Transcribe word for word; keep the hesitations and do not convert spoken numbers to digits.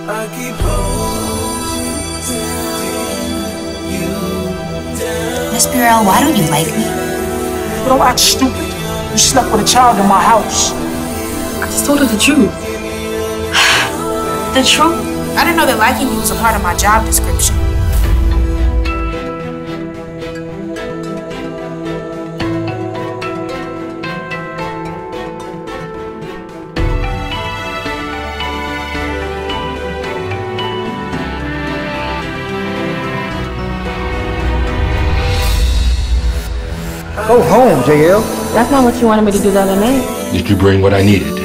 I keep holding you down. Miss Burrell, why don't you like me? You don't act stupid. You slept with a child in my house. I just told her the truth. The truth? I didn't know that liking you was a part of my job description. Go home, J L. That's not what you wanted me to do the other night. Did you bring what I needed?